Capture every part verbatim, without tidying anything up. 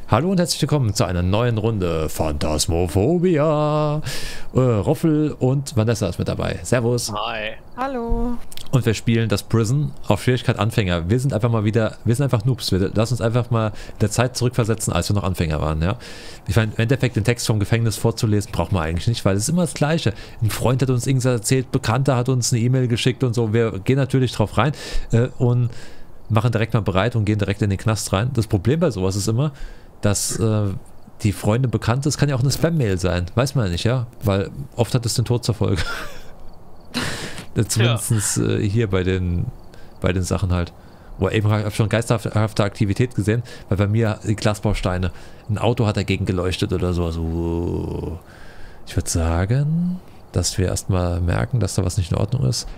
Hallo und herzlich willkommen zu einer neuen Runde Phantasmophobia. Äh, Roffel und Vanessa ist mit dabei. Servus. Hi. Hallo. Und wir spielen das Prison auf Schwierigkeit Anfänger. Wir sind einfach mal wieder, wir sind einfach Noobs. Wir lassen uns einfach mal in der Zeit zurückversetzen, als wir noch Anfänger waren. Ja? Ich meine, im Endeffekt den Text vom Gefängnis vorzulesen, braucht man eigentlich nicht, weil es ist immer das Gleiche. Ein Freund hat uns irgendwas erzählt, Bekannter hat uns eine E-Mail geschickt und so. Wir gehen natürlich drauf rein äh, und machen direkt mal bereit und gehen direkt in den Knast rein. Das Problem bei sowas ist immer, dass äh, die Freunde bekannt ist, kann ja auch eine Spam-Mail sein. Weiß man ja nicht, ja? Weil oft hat es den Tod zur Folge. Zumindest ja. äh, hier bei den, bei den Sachen halt. Wo eben habe ich schon geisterhafte Aktivität gesehen, weil bei mir die Glasbausteine, ein Auto hat dagegen geleuchtet oder so. Also, ich würde sagen, dass wir erstmal merken, dass da was nicht in Ordnung ist.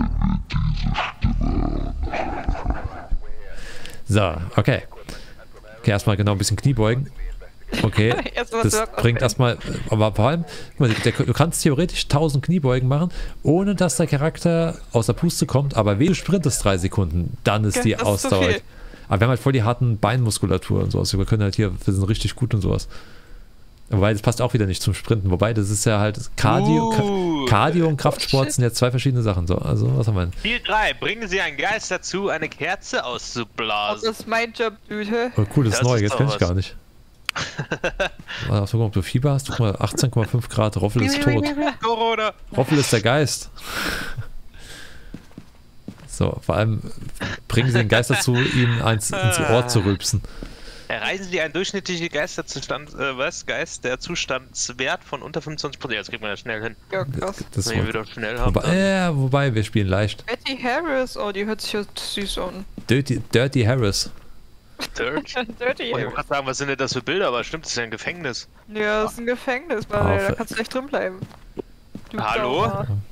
So, okay. Okay, erstmal genau ein bisschen Knie beugen. Okay, das bringt erstmal, aber vor allem, du kannst theoretisch tausend Kniebeugen machen, ohne dass der Charakter aus der Puste kommt, aber wenn du sprintest drei Sekunden, dann ist die Ausdauer. Aber wir haben halt voll die harten Beinmuskulatur und sowas. Wir können halt hier, wir sind richtig gut und sowas. Wobei, das passt auch wieder nicht zum Sprinten. Wobei, das ist ja halt Cardio, uh, Cardio und Kraftsport sind jetzt zwei verschiedene Sachen. So, also, was haben wir denn? Spiel drei. Bringen Sie einen Geist dazu, eine Kerze auszublasen. Das ist mein Job, Dude. Oh, cool, das ist neu. Jetzt kenn ich gar nicht. Warte, ob du Fieber hast. Guck mal, achtzehn Komma fünf Grad. Roffel ist tot. Corona. Roffel ist der Geist. So, vor allem bringen Sie den Geist dazu, ihn eins ins Ohr zu rülpsen. Erreichen Sie einen durchschnittlichen Geisterzustand, äh, was? Geist, der Zustandswert von unter fünfundzwanzig Prozent. Das kriegt man ja schnell hin. Ja, krass. Das Wenn wir wieder schnell haben. Wobei, äh, wobei, wir spielen leicht. Betty Harris, oh, die hört sich ja süß an. Dirty, Dirty Harris. Dirty? Dirty oh, Harris. ich wollte sagen, was sind denn das für Bilder? Aber stimmt, das ist ja ein Gefängnis. Ja, das ist ein Gefängnis, weil oh, da kannst du echt drin bleiben. Du Hallo?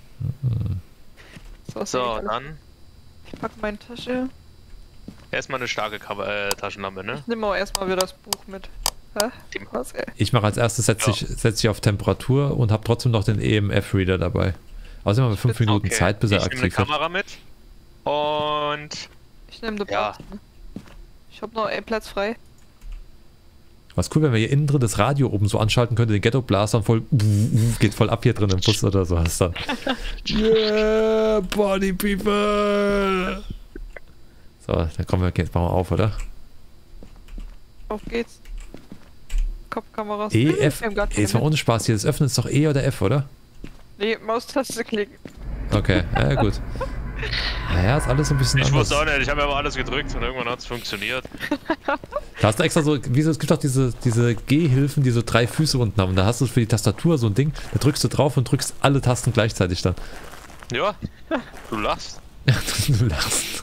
So, so dann. Ich pack meine Tasche. Erstmal eine starke Cover äh, Taschenlampe, ne? Ich nehme auch erstmal wieder das Buch mit. Hä? Was, ey? Ich mache als erstes, setze ich, setz ich auf Temperatur und habe trotzdem noch den E M F-Reader dabei. Außerdem haben wir fünf Minuten okay. Zeit, bis er aktiv wird. Ich nehme eine Kamera mit und... Ich nehme die ja. Ich habe noch einen Platz frei. Was cool, wenn wir hier innen drin das Radio oben so anschalten könnten, den Ghetto-Blaster und voll... geht voll ab hier drin im Bus oder so. Hast dann. Yeah, Party People! So, dann kommen wir jetzt mal auf, oder? Auf geht's. Kopfkameras. E, F. Ey, jetzt mal ohne Spaß hier. Das Öffnen ist doch E oder F, oder? Nee, Maustaste klicken. Okay, ja gut. Naja, ist alles so ein bisschen ich anders. Ich wusste auch nicht, ich habe aber alles gedrückt und irgendwann hat es funktioniert. Da hast du extra so, wie so, es gibt auch diese, diese Gehhilfen, die so drei Füße unten haben. Und da hast du für die Tastatur so ein Ding, da drückst du drauf und drückst alle Tasten gleichzeitig dann. Ja, du lachst. Ja, du lachst.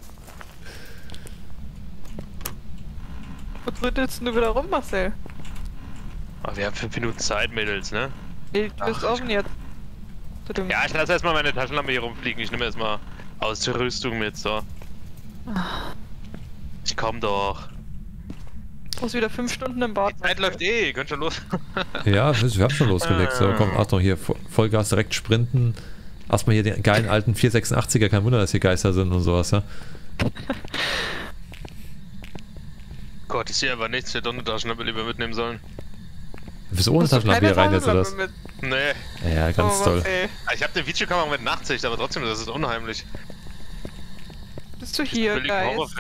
Wo rüttelst du wieder rum, Marcel? Ach, wir haben fünf Minuten Zeit, Mädels, ne? Nee, du bist offen jetzt. Ja, ich lasse erstmal meine Taschenlampe hier rumfliegen. Ich nehme erstmal Ausrüstung mit, so. Ich komm doch. Du musst wieder fünf Stunden im Bad. Die Zeit läuft eh, ihr könnt schon los. Ja, wir haben schon losgelegt. So, komm, Achtung, hier Vollgas direkt sprinten. Erstmal hier den geilen alten vier sechsundachtziger, kein Wunder, dass hier Geister sind und sowas, ja. Gott, ich sehe aber nichts, ich hätte doch eine Taschenlampe lieber mitnehmen sollen. Wieso ohne Taschenlampe hier rein jetzt oder das? Mit? Nee. Ja, ganz oh, toll. Was, ich habe eine Videokamera mit Nachtsicht, aber trotzdem, das ist unheimlich. Bist du hier, Geist?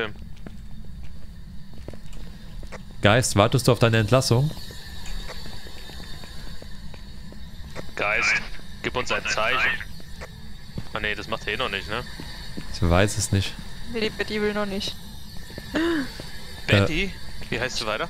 Geist, wartest du auf deine Entlassung? Geist, gib uns ein Zeichen. Ah ne, das macht er eh noch nicht, ne? Ich weiß es nicht. Nee, die Betty will noch nicht. Betty? Äh. Wie heißt du weiter?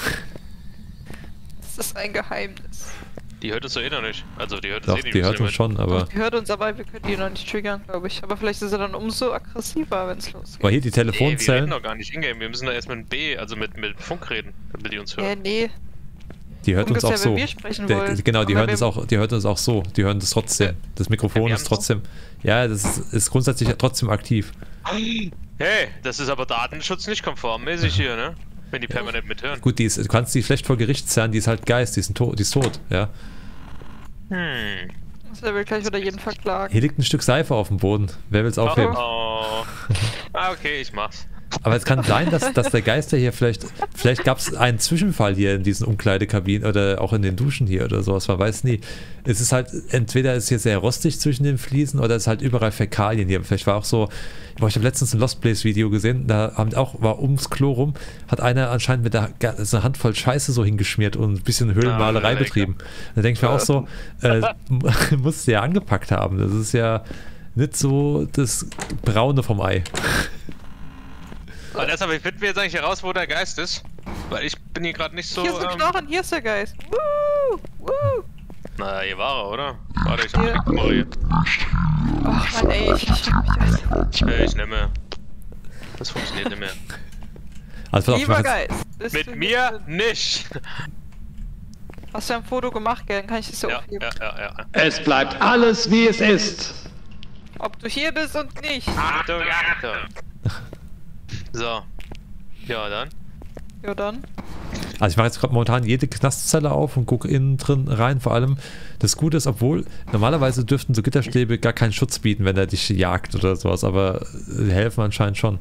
Das ist ein Geheimnis. Die hört uns so eh noch nicht. Also die hört uns Doch, eh nicht. die hört uns schon, aber... Doch, die hört uns, aber wir können die noch nicht triggern, glaube ich. Aber vielleicht ist er dann umso aggressiver, wenn es losgeht. Aber hier die Telefonzellen... Nee, wir reden noch gar nicht in-game. Wir müssen da erst mit B, also mit, mit Funk reden, damit die uns hören. Ja, nee. Die hört uns auch so. Wir sprechen Der, wollen. genau, die aber hören, das auch, die hören uns auch so. Die hören das trotzdem. Das Mikrofon ja, ist trotzdem... Ja, das ist, ist grundsätzlich trotzdem aktiv. Hey, das ist aber Datenschutz nicht konformmäßig hier, ne? Wenn die permanent mithören. Gut, die ist, du kannst die schlecht vor Gericht zerren, die ist halt Geist, die ist, to die ist tot, ja. Hm. Der will gleich wieder jeden verklagen. Hier liegt ein Stück Seife auf dem Boden. Wer will's aufheben? Oh, oh. Ah, okay, ich mach's. Aber es kann sein, dass, dass der Geister hier vielleicht, vielleicht gab es einen Zwischenfall hier in diesen Umkleidekabinen oder auch in den Duschen hier oder sowas, man weiß nie. Es ist halt, entweder ist hier sehr rostig zwischen den Fliesen oder es ist halt überall Fäkalien hier. Vielleicht war auch so, boah, ich habe letztens ein Lost Place Video gesehen, da haben auch, war ums Klo rum, hat einer anscheinend mit der so eine Handvoll Scheiße so hingeschmiert und ein bisschen Höhlenmalerei Ah, betrieben. Da denke ich mir auch so, äh, musst du ja angepackt haben. Das ist ja nicht so das Braune vom Ei. Aber deshalb, ich finde mir jetzt eigentlich heraus, wo der Geist ist. Weil ich bin hier gerade nicht so. Hier ist der ähm, Knochen, hier ist der Geist. Woo! Woo! Na, hier war er, oder? Warte, ich hab Hier. die Kamera hier. Ach man, ey, ich, ich, ich, Nee, ich nehme. Das funktioniert nicht mehr. Also, pass auf, ich mach Lieber jetzt, Geist. bist Mit du mir hier? nicht! Hast du ein Foto gemacht, gell? Dann kann ich das ja Ja, aufheben. ja, ja, ja. Es bleibt alles, wie es ist. Ob du hier bist und nicht. Achtung, Achtung! So. Ja, dann. Ja dann. also ich mache jetzt gerade momentan jede Knastzelle auf und gucke innen drin rein. Vor allem das Gute ist, obwohl normalerweise dürften so Gitterstäbe gar keinen Schutz bieten, wenn er dich jagt oder sowas, aber äh, helfen anscheinend schon.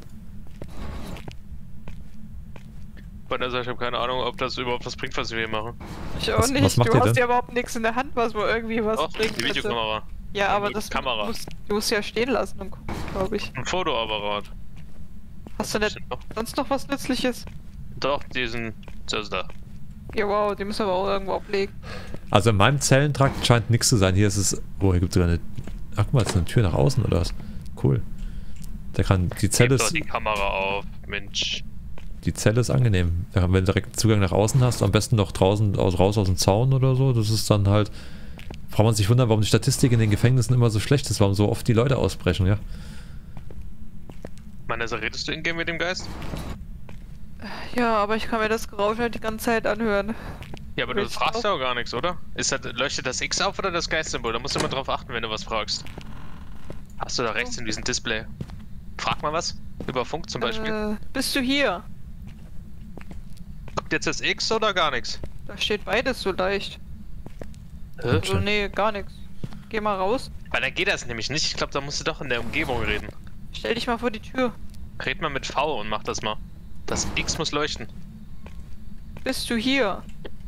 Also ich habe keine Ahnung, ob das überhaupt was bringt, was wir hier machen. Ich auch Was- nicht. was macht du ihr hast denn? ja überhaupt nichts in der Hand, was wo irgendwie was Doch, bringen die könnte. Videokamera. Ja, aber Die das Kamera. musst du musst ja stehen lassen und gucken, glaube ich. Ein Fotoapparat. Hast du nicht Stimmt doch. sonst noch was Nützliches? Doch, diesen. Das da. Ja, wow, die müssen wir aber auch irgendwo ablegen. Also in meinem Zellentrakt scheint nichts zu sein. Hier ist es, oh, hier gibt es sogar eine, ach guck mal, ist eine Tür nach außen oder was? Cool. Da kann, die Zelle Heb doch ist, die Kamera auf, Mensch. die Zelle ist angenehm. Ja, wenn du direkt Zugang nach außen hast, am besten noch draußen aus, raus aus dem Zaun oder so, das ist dann halt, braucht man sich wundern, warum die Statistik in den Gefängnissen immer so schlecht ist, warum so oft die Leute ausbrechen, ja. Mann, also redest du in-game mit dem Geist? Ja, aber ich kann mir das Geräusch halt die ganze Zeit anhören. Ja, aber du Willst du fragst auch? ja auch gar nichts, oder? Ist das, leuchtet das X auf oder das Geistsymbol? Da musst du immer drauf achten, wenn du was fragst. Hast du da rechts in diesem Display? Frag mal was. Über Funk zum Beispiel. Äh, bist du hier? Kommt jetzt das X oder gar nichts? Da steht beides so leicht. Hä? Also nee, gar nichts. Geh mal raus. Weil dann geht das nämlich nicht. Ich glaube, da musst du doch in der Umgebung reden. Stell dich mal vor die Tür. Red mal mit V und mach das mal. Das X muss leuchten. Bist du hier?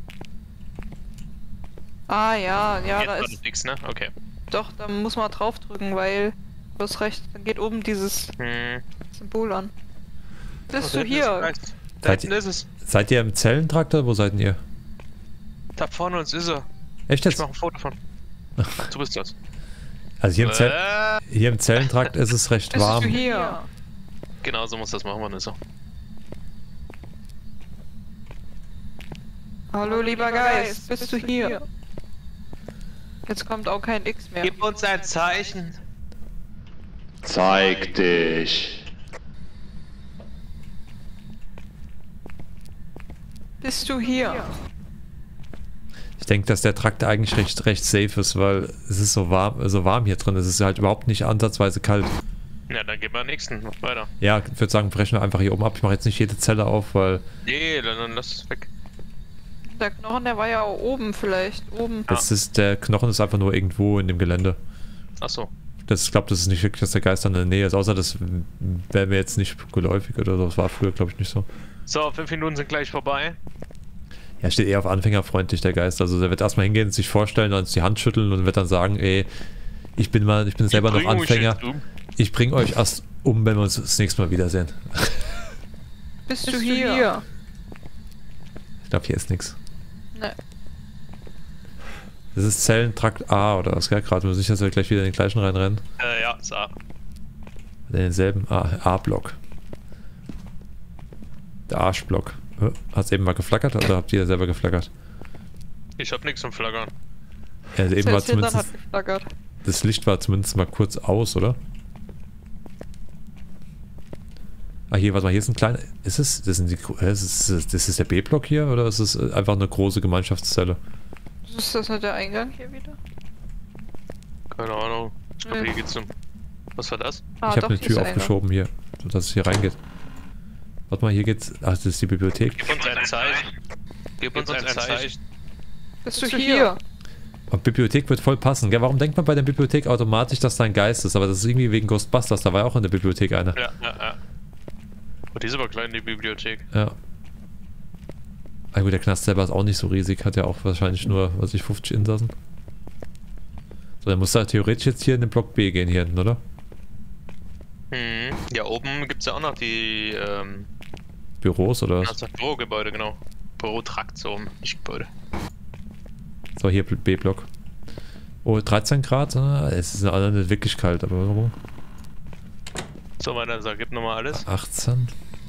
Ah ja, ja, Jetzt da war ist. das X, ne? Okay. Doch, da muss man draufdrücken, weil. Du hast recht, dann geht oben dieses Hm. Symbol an. Bist Oh, du da hinten ist hier? der Geist. Da Seid hinten ist es. Seid ihr im Zellentrakt oder wo seid ihr? Da vorne uns ist er. Echt Ich jetzt? mach ein Foto von. Du bist das. Also hier im, Zell, Äh, hier im Zellentrakt ist es recht Bist warm. du hier? genau so muss das machen, Vanessa. Hallo lieber Geist, bist du hier? Jetzt kommt auch kein X mehr. Gib uns ein Zeichen. Zeig dich. Bist du hier? Ich denke, dass der Trakt eigentlich recht, recht safe ist, weil es ist so warm, so warm hier drin. Es ist halt überhaupt nicht ansatzweise kalt. Ja, dann gehen wir nächsten. Mach weiter. Ja, ich würde sagen, brechen wir einfach hier oben ab. Ich mache jetzt nicht jede Zelle auf, weil Nee, dann, dann lass es weg. Der Knochen, der war ja auch oben vielleicht. Oben. das ist, der Knochen ist einfach nur irgendwo in dem Gelände. Achso. Das, ich glaube, das ist nicht wirklich, dass der Geist in der Nähe ist, außer das wäre mir jetzt nicht geläufig oder so. Das war früher, glaube ich, nicht so. So, fünf Minuten sind gleich vorbei. Ja, steht eher auf anfängerfreundlich, der Geist. Also der wird erstmal hingehen, sich vorstellen, uns die Hand schütteln und wird dann sagen, ey, ich bin mal, ich bin selber noch Bring mich Anfänger. jetzt um. Ich bringe euch erst um, wenn wir uns das nächste Mal wiedersehen. Bist, du hier? Ich glaube, hier ist nichts. Ne. Das ist Zellentrakt A oder was, gell? Gerade, wir sicher, dass wir gleich wieder in den gleichen reinrennen. Äh, ja, ist A. In denselben A-Block. Der Arschblock. Hat es eben mal geflackert oder habt ihr selber geflackert? Ich hab nichts zum Flaggern. Ja, also eben war Das Hintern zumindest, hat geflackert. das Licht war zumindest mal kurz aus, oder? Ah, hier, warte mal, hier ist ein kleiner. Ist es, das, sind die, hä, ist es, das ist der B-Block hier oder ist es einfach eine große Gemeinschaftszelle? Ist das nicht der Eingang hier wieder? Keine Ahnung. Ich glaube, Nee. hier geht's zum. Was war das? Ah, ich habe doch, eine hier ist Tür der Eingang. aufgeschoben hier, sodass es hier reingeht. Warte mal, hier geht's. Ach, das ist die Bibliothek. Gib uns ein Zeichen. Gib uns ein Zeichen. Bist du hier? Und Bibliothek wird voll passen, gell? Warum denkt man bei der Bibliothek automatisch, dass da ein Geist ist? Aber das ist irgendwie wegen Ghostbusters, da war ja auch in der Bibliothek einer. Ja, ja, ja. Oh, die ist aber klein, die Bibliothek. Ja. Ah gut, der Knast selber ist auch nicht so riesig, hat ja auch wahrscheinlich nur, was weiß ich, fünfzig Insassen. So, dann muss da theoretisch jetzt hier in den Block B gehen, hier hinten, oder? Hm. Ja, oben gibt's ja auch noch die, ähm... Büros, oder was? Also Bürogebäude, genau. Bürotrakt, so, nicht Gebäude. So, hier B-Block. Oh, dreizehn Grad? Ah, es ist alle nicht wirklich kalt, aber warum? So, weiter, sag, gib nochmal alles. achtzehn.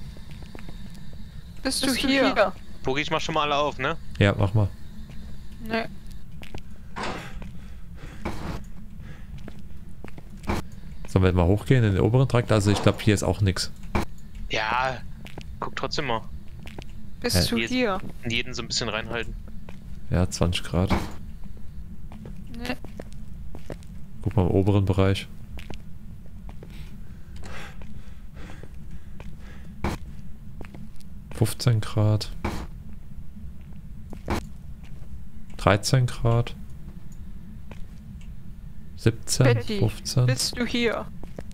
Bist du hier? Bogi, ich mach schon mal alle auf, ne? Ja, mach mal. Ne. Sollen wir jetzt mal hochgehen in den oberen Trakt? Also ich glaube, hier ist auch nix. Ja, guck trotzdem mal. Bist Hä? du Jeden- hier? In jeden so ein bisschen reinhalten. Ja, zwanzig Grad. Ne. Guck mal im oberen Bereich. fünfzehn Grad. dreizehn Grad. siebzehn, Betty, fünfzehn. bist du hier?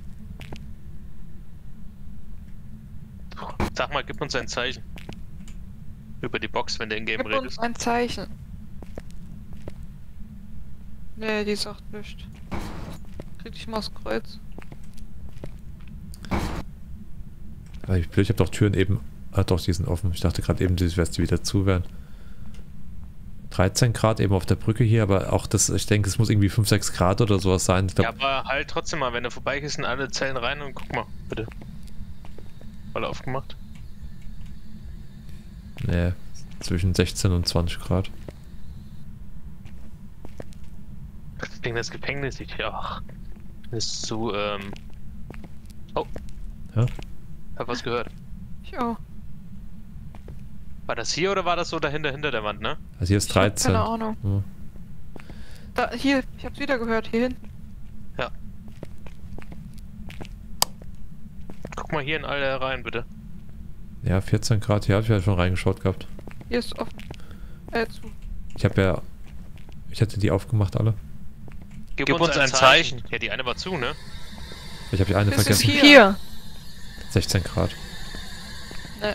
Sag mal, gib uns ein Zeichen. Über die Box, wenn du in-game Gib uns redest. ein Zeichen. Ne, die sagt nichts. Krieg ich mal das Kreuz. Ah, ich blöd, ich hab doch Türen eben. Ah doch, die sind offen. Ich dachte gerade eben, dass die wieder zu wären. dreizehn Grad eben auf der Brücke hier, aber auch das, ich denke, es muss irgendwie fünf, sechs Grad oder sowas sein. Ich Ja, glaub, aber halt trotzdem mal, wenn du vorbeigehst in alle Zellen rein und guck mal, bitte. Voll aufgemacht. nee, zwischen sechzehn und zwanzig Grad. Das Ding, das Gefängnis sieht ja auch. Ist zu, ähm. Oh. Ja? Hab was gehört. Ich auch. War das hier oder war das so dahinter, hinter der Wand, ne? Also hier ist Ich hab dreizehn. keine Ahnung. Ja. Da, hier, ich hab's wieder gehört, hier hinten. Ja. Guck mal hier in alle rein, bitte. Ja, vierzehn Grad, hier habe ich ja schon reingeschaut gehabt. Hier ist offen. Äh, zu. Ich habe ja. Ich hatte die aufgemacht alle. Gib, uns, ein Zeichen. Ja, die eine war zu, ne? Ich habe die eine Bist du vergessen. hier? hier? sechzehn Grad. Ne.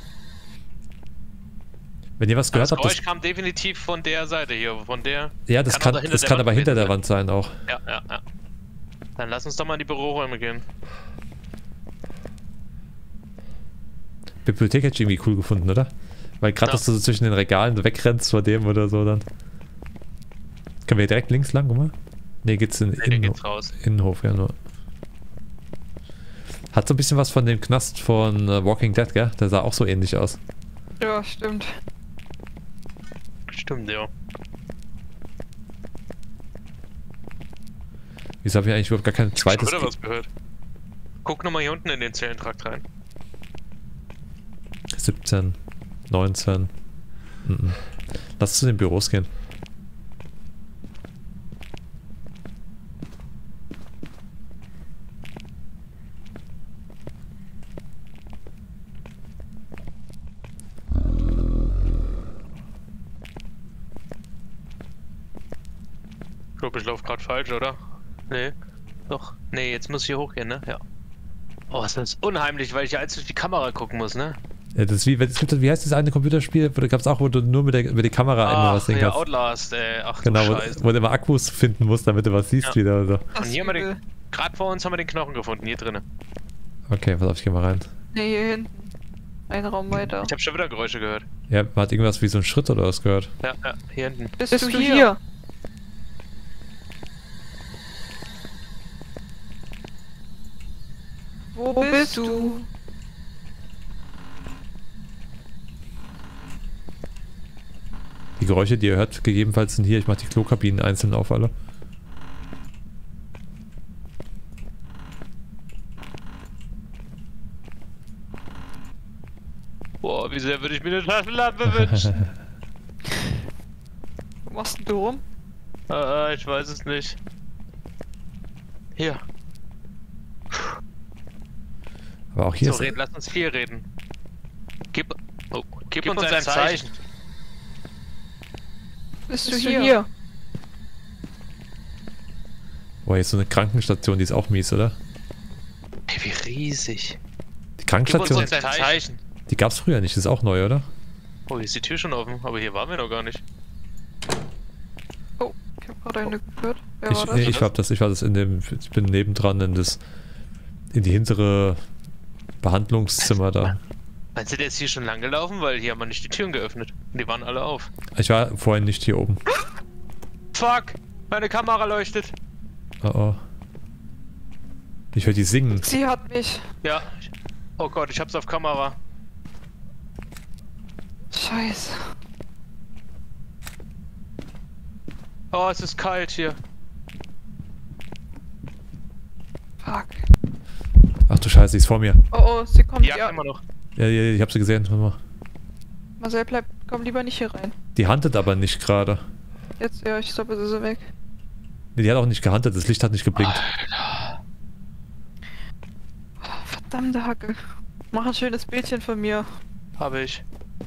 Wenn ihr was Das gehört habt, Geräusch das, kam definitiv von der Seite hier, von der... ja, das kann kann, auch dahinter das der kann Wand aber hinter gewesen der sein. Wand sein auch. Ja, ja, ja. Dann lass uns doch mal in die Büroräume gehen. Bibliothek hätte ich irgendwie cool gefunden, oder? Weil gerade, Ja. dass du so zwischen den Regalen wegrennst vor dem oder so dann. Können wir direkt links lang, guck mal? Ne, geht's in Nee, der Innenhof. geht's raus. Innenhof, ja nur. Hat so ein bisschen was von dem Knast von äh, Walking Dead, gell? Der sah auch so ähnlich aus. Ja, stimmt. Stimmt, ja. Wieso habe ich eigentlich überhaupt gar kein zweites... Schon wieder was gehört. Guck nochmal hier unten in den Zellentrakt rein. siebzehn, neunzehn. Mhm. Lass zu den Büros gehen. Ich glaube, ich laufe gerade falsch, oder? Nee. Doch. Nee, jetzt muss ich hier hochgehen, ne? Ja. Oh, ist das unheimlich, weil ich ja als durch die Kamera gucken muss, ne? Ja, das ist wie, es gibt, wie heißt das eine Computerspiel? Wo da gab es auch, wo du nur mit der, mit der Kamera immer was Ach, sehen ja, kannst. Outlast, ey. Ach Genau, du wo, Scheiße. wo du immer Akkus finden musst, damit du was siehst Ja. wieder. Oder so. Das Und hier haben wir übel. den... Gerade vor uns haben wir den Knochen gefunden, hier drinnen. Okay, pass auf, ich geh mal rein. Ne, hier hinten. Ein Raum weiter. Ich habe schon wieder Geräusche gehört. Ja, man hat irgendwas wie so ein Schritt oder was gehört. Ja, ja, hier hinten. Bist, du hier? Wo, Wo bist du? Die Geräusche, die ihr hört, gegebenenfalls sind hier. Ich mach die Klokabinen einzeln auf alle. Boah, wie sehr würde ich mir eine Taschenlampe wünschen. Wo machst denn du rum? äh, ich weiß es nicht. Hier. Aber auch hier So, ist... red, lass uns viel reden. Gib, oh, gib, Gib uns, uns ein ein Zeichen. Zeichen. Bist, Bist du du hier? hier? Boah, hier ist so eine Krankenstation, die ist auch mies, oder? Ey, wie riesig. Die Krankenstation, Gib uns jetzt ein Zeichen. die gab es früher nicht, das ist auch neu, oder? Oh, hier ist die Tür schon offen, aber hier waren wir noch gar nicht. Oh, ich hab gerade eine gehört. Wer Ich, war das? nee, ich hab das, ich war das in dem, ich bin nebendran in das, in die hintere Behandlungszimmer da. Meinst du, der ist hier schon lang gelaufen? Weil hier haben wir nicht die Türen geöffnet. Und die waren alle auf. Ich war vorhin nicht hier oben. Fuck! Meine Kamera leuchtet. Oh oh. Ich höre die singen. Sie hat mich. Ja. Oh Gott, ich hab's auf Kamera. Scheiße. Oh, es ist kalt hier. Fuck. Ach du Scheiße, sie ist vor mir. Oh oh, sie kommt Die jagt ja. immer noch. Ja, ja, ich hab sie gesehen. Warte mal. Marcel, bleib, komm lieber nicht hier rein. Die huntet aber nicht gerade. Jetzt, ja, ich glaube, sie ist weg. Nee, die hat auch nicht gehuntet, das Licht hat nicht geblinkt. Verdammte Hacke. Mach ein schönes Bildchen von mir. Habe ich.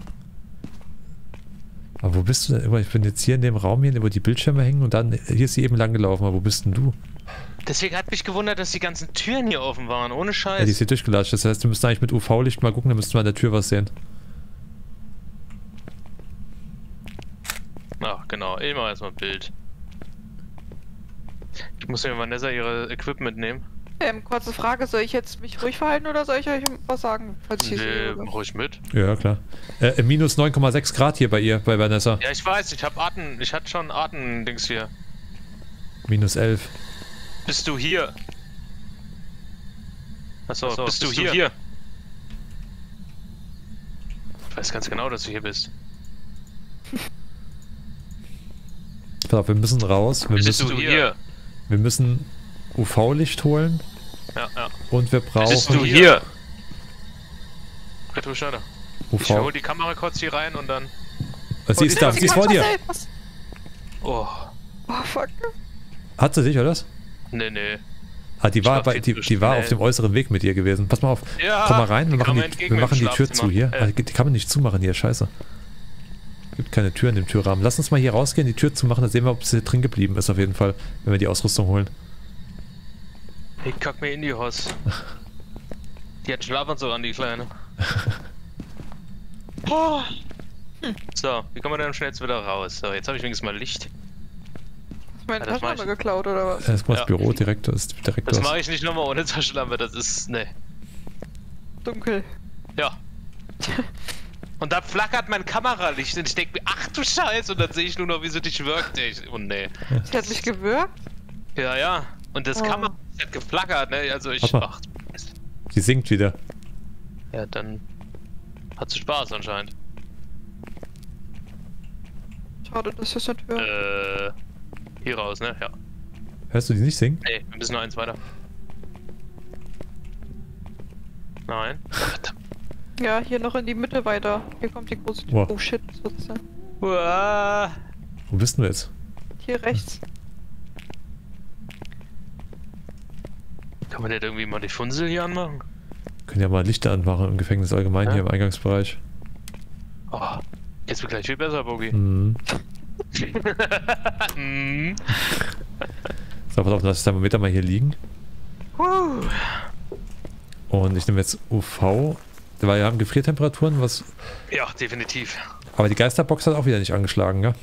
Aber wo bist du denn? Ich bin jetzt hier in dem Raum hier, wo die Bildschirme hängen und dann, hier ist sie eben lang gelaufen, aber wo bist denn du? Deswegen hat mich gewundert, dass die ganzen Türen hier offen waren, ohne Scheiß. Ja, die ist hier durchgelatscht, das heißt, du müsstest eigentlich mit U V-Licht mal gucken, dann müsstest du an der Tür was sehen. Ach, genau. Ich mache erstmal ein Bild. Ich muss mir Vanessa ihre Equipment nehmen. Ähm, kurze Frage, soll ich jetzt mich ruhig verhalten oder soll ich euch was sagen, falls ich Nee, sehe? mach ruhig mit. Ja, klar. Äh, minus neun Komma sechs Grad hier bei ihr, bei Vanessa. Ja, ich weiß, ich hab Atem, ich hatte schon Atem-Dings hier. Minus elf. Bist du hier? Achso, Achso, bist, du, bist du hier? hier? Ich weiß ganz genau, dass du hier bist. Pass auf, wir müssen raus. Wir Bist müssen, du hier? wir müssen U V-Licht holen Ja, ja. und wir brauchen Bist du hier? Retro Schneider. U Ich hol V. die Kamera kurz hier rein und dann... Äh, Sie ist da, sie ist vor dir. Was? Oh. Oh, fuck. Hat sie dich, oder? Nee, nee. Ah, die Ich war, war bei, viel die, zu die war schnell. auf dem äußeren Weg mit dir gewesen. Pass mal auf. Ja, Komm mal rein, wir die machen kam die, entgegen wir mir machen im die Tür zu Schlafzimmer. hier. Äh. Ah, die kann man nicht zumachen hier, scheiße. Gibt keine Tür in dem Türrahmen. Lass uns mal hier rausgehen, die Tür zumachen, dann sehen wir, ob sie drin geblieben ist auf jeden Fall, wenn wir die Ausrüstung holen. Ich kack mir in die Hoss. Die hat Schlafanzug an, die Kleine. Oh. Hm. So, wie kommen wir denn am schnellsten wieder raus? So, jetzt habe ich wenigstens mal Licht. Hast du meine Ja, das mach Taschenlampe ich. geklaut oder was? Äh, Jetzt kommt Ja. das Bürodirektor, ist Direktor. Das mache ich nicht nochmal ohne Taschenlampe, das ist... ne. Dunkel. Ja. Und da flackert mein Kameralicht und ich denke mir, ach du Scheiße, und dann sehe ich nur noch, wie sie dich wirkt. Ich, oh ne. Sie hat mich gewürgt? Ja, ja. Und das Oh. Kamera hat geflackert, ne? Also ich... Warte mal. Ach, du Mist. Die singt wieder. Ja, dann hat sie Spaß anscheinend. Schade, dass ich das nicht höre. Äh, hier raus, ne? Ja. Hörst du die nicht singen? Nee, wir müssen noch eins weiter. Nein. Verdammt. Ja, hier noch in die Mitte weiter. Hier kommt die große Tür. Wow. Oh shit, sozusagen. Uah. Wo bist du jetzt? Hier rechts. Kann man nicht irgendwie mal die Funsel hier anmachen? Können ja mal Lichter anmachen im Gefängnis allgemein Ja. hier im Eingangsbereich. Oh, jetzt wird gleich viel besser, Bogi. Mhm. mm. So, pass auf, lass das Thermometer mal hier liegen. Huh. Und ich nehme jetzt U V. Weil wir haben Gefriertemperaturen, was. Ja, definitiv. Aber die Geisterbox hat auch wieder nicht angeschlagen, ja?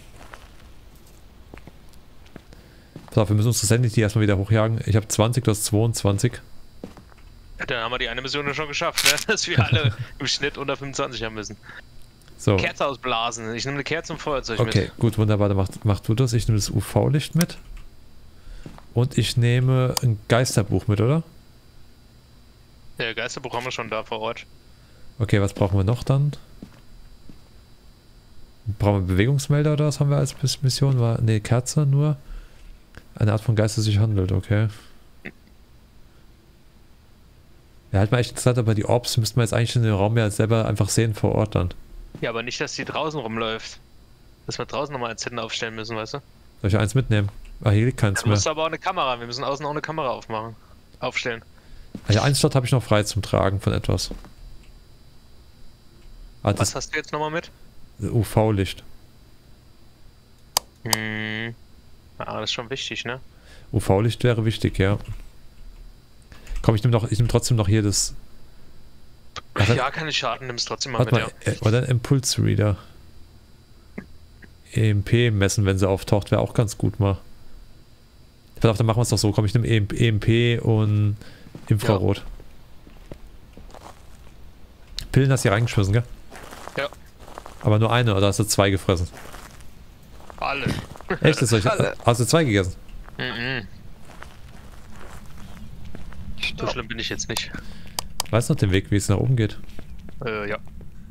Pass auf, wir müssen unsere Sanity erstmal wieder hochjagen. Ich habe zwanzig, du hast zweiundzwanzig. Ja, dann haben wir die eine Mission ja schon geschafft, ne? Dass wir alle im Schnitt unter fünfundzwanzig haben müssen. So. Kerze ausblasen. Ich nehme eine Kerze und Feuerzeug Okay, mit. gut, wunderbar. Dann mach, mach du das. Ich nehme das U V-Licht mit. Und ich nehme ein Geisterbuch mit, oder? Ja, Geisterbuch haben wir schon da vor Ort. Okay, was brauchen wir noch dann? Brauchen wir einen Bewegungsmelder oder was haben wir als Mission? War, nee, Kerze nur. Eine Art von Geist, der sich handelt, okay. Ja, halt mal echt interessant, aber die Orbs müssten wir jetzt eigentlich in den Raum ja selber einfach sehen vor Ort dann. Ja, aber nicht, dass die draußen rumläuft. Dass wir draußen nochmal ein Zettel aufstellen müssen, weißt du? Soll ich eins mitnehmen? Ah, hier liegt keins Da mehr. musst du aber auch eine Kamera. Wir müssen außen auch eine Kamera aufmachen. Aufstellen. Also eins dort habe ich noch frei zum Tragen von etwas. Ah, Was das hast du jetzt nochmal mit? U V-Licht. Hm. Ah, das ist schon wichtig, ne? U V-Licht wäre wichtig, ja. Komm, ich nehme noch, ich nehme trotzdem noch hier das Warte, Ja, keine Schaden, nimm's trotzdem mal warte mit, mal, ja. äh, oder ein Impulse Reader. E M P messen, wenn sie auftaucht, wäre auch ganz gut mal. Pass auf, dann machen wir es doch so. Komm, ich nehme E M P und Infrarot. Ja. Pillen hast du hier reingeschmissen, gell? Ja. Aber nur eine, oder hast du zwei gefressen? Alle. Echt? Ist euch, Alle. hast du zwei gegessen? Mhm. So schlimm bin ich jetzt nicht. Weißt du noch den Weg, wie es nach oben geht? Äh, ja.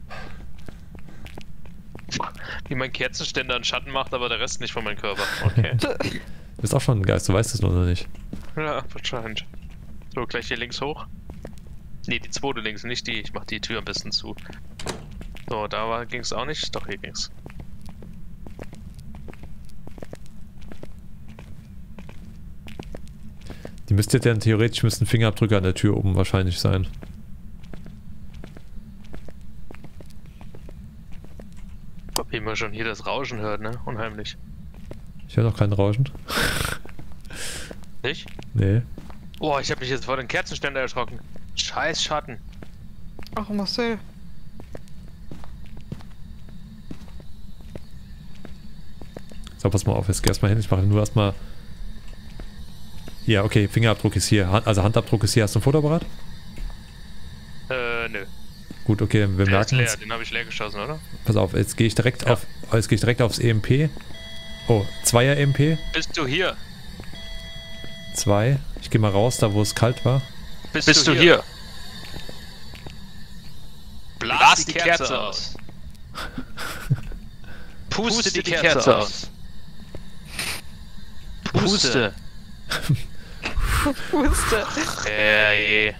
Wie mein Kerzenständer einen Schatten macht, aber der Rest nicht von meinem Körper. Okay. Du bist auch schon ein Geist, du weißt es nur noch nicht. Ja, wahrscheinlich. So, gleich hier links hoch. Ne, die zweite links, nicht die. Ich mach die Tür am besten zu. So, da ging es auch nicht. Doch, hier ging's. Die müsste dann theoretisch müssten Fingerabdrücke an der Tür oben wahrscheinlich sein. Wie man schon hier das Rauschen hört, ne? Unheimlich. Ich höre noch kein Rauschen. Nicht? Nee. Boah, ich habe mich jetzt vor den Kerzenständer erschrocken. Scheiß Schatten. Ach, Marcel. So, pass mal auf, jetzt geh erstmal hin. Ich mache nur erstmal. Ja, okay, Fingerabdruck ist hier. Hand, also Handabdruck ist hier. Hast du ein Fotoapparat? Äh, nö. Gut, okay, wir Der ist merken leer, uns. den habe ich leer geschossen, oder? Pass auf, jetzt gehe ich direkt Ja. auf. Jetzt gehe ich direkt aufs E M P. Oh, Zweier E M P. Bist du hier? Zwei. Ich gehe mal raus, da wo es kalt war. Bist, Bist du hier? hier? Blas, Blas die Kerze, Kerze aus. Puste, Puste die Kerze, Kerze aus. Puste. Puste. Ja, je.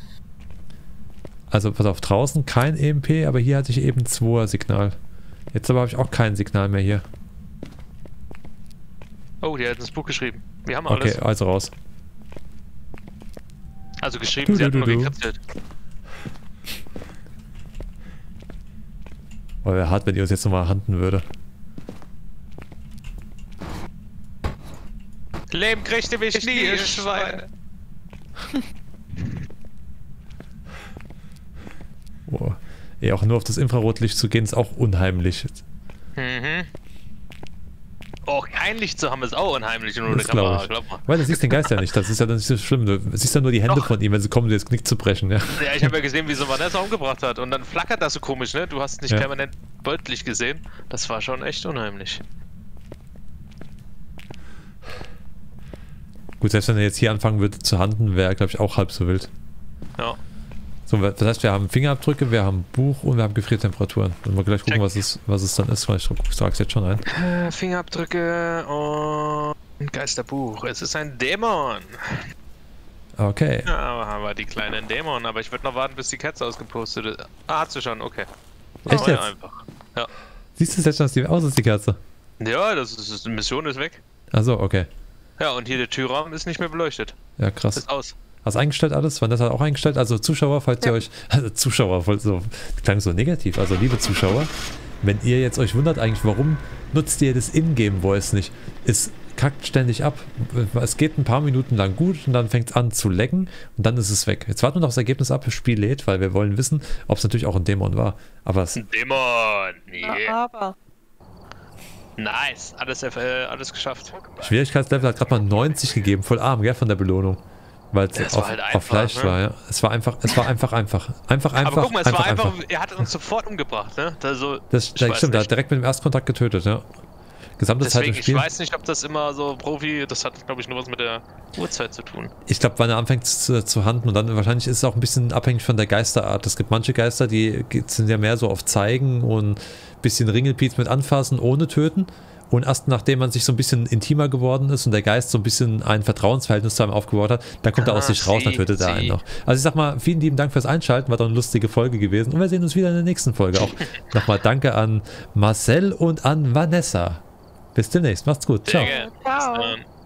Also pass auf, draußen kein E M P, aber hier hatte ich eben Zweier Signal. Jetzt aber habe ich auch kein Signal mehr hier. Oh, die hat ins Buch geschrieben. Wir haben alles. Okay, also raus. Also geschrieben, Du, sie du, hat nur du, du. gekritzelt. Oh, wäre hart, wenn ihr uns jetzt nochmal handen würde. Leben kriegte mich nie, ihr Schweine. Boah. Ey, auch nur auf das Infrarotlicht zu gehen, ist auch unheimlich. Mhm. Oh, kein Licht zu haben ist auch unheimlich nur eine Das glaub Kamera, ich. glaub mal. Weil du siehst den Geist ja nicht, das ist ja dann nicht so schlimm. Du siehst ja nur die Hände Doch. von ihm, wenn sie kommen, dir das Knick zu brechen. Ja, Ja, ich habe ja gesehen, wie sie Vanessa umgebracht hat und dann flackert das so komisch, ne? Du hast nicht Ja. permanent deutlich gesehen. Das war schon echt unheimlich. Gut, selbst wenn er jetzt hier anfangen würde zu handen, wäre er, glaube ich, auch halb so wild. Ja. So, das heißt, wir haben Fingerabdrücke, wir haben Buch und wir haben Gefriertemperaturen. Dann mal gleich gucken, Check. was es, was es dann ist, weil ich sage es jetzt schon ein. Äh, Fingerabdrücke und Geisterbuch. Es ist ein Dämon. Okay. Ja, aber die kleinen Dämon. Aber ich würde noch warten, bis die Kerze ausgepostet ist. Ah, hat sie schon, okay. Echt Oh, jetzt? Ja, einfach. Ja. Siehst du jetzt schon, dass die aus ist, die Kerze? Ja, das ist, die Mission ist weg. Achso, okay. Ja, und hier der Türrahmen ist nicht mehr beleuchtet. Ja, krass. Ist aus. Hast du eingestellt alles? Vanessa hat auch eingestellt? Also Zuschauer, falls ihr euch... Also Zuschauer, voll so, klang so negativ. Also liebe Zuschauer, wenn ihr jetzt euch wundert eigentlich, warum nutzt ihr das Ingame-Voice nicht? Es kackt ständig ab. Es geht ein paar Minuten lang gut und dann fängt es an zu lecken und dann ist es weg. Jetzt warten wir noch das Ergebnis ab, das Spiel lädt, weil wir wollen wissen, ob es natürlich auch ein Dämon war. Aber es... Ein Dämon! Yeah. Aber. Nice! Alles, äh, alles geschafft. Schwierigkeitslevel hat gerade mal neunzig gegeben, voll arm, gell, von der Belohnung. Weil es Es auf, war halt auf einfach, Fleisch ne? war, ja. Es war einfach, es war einfach, einfach. Einfach, einfach, Aber guck mal, es einfach, war einfach, einfach. er hat uns sofort umgebracht, ne? Also, Das, ich das weiß stimmt, er nicht. hat direkt mit dem Erstkontakt getötet, ja. Gesamte Zeit Deswegen, im ich Spiel. weiß nicht, ob das immer so Profi, das hat, glaube ich, nur was mit der Uhrzeit zu tun. Ich glaube, wann er anfängt zu, zu handen und dann wahrscheinlich ist es auch ein bisschen abhängig von der Geisterart. Es gibt manche Geister, die sind ja mehr so auf Zeigen und ein bisschen Ringelpiez mit anfassen, ohne töten. Und erst nachdem man sich so ein bisschen intimer geworden ist und der Geist so ein bisschen ein Vertrauensverhältnis zu einem aufgebaut hat, dann kommt er Ah, aus sich raus, dann sie, tötet er sie. einen noch. Also ich sag mal, vielen lieben Dank fürs Einschalten, war doch eine lustige Folge gewesen und wir sehen uns wieder in der nächsten Folge. Auch nochmal danke an Marcel und an Vanessa. Bis demnächst, macht's gut, ciao. Sehr gerne. Ciao. Bis dann.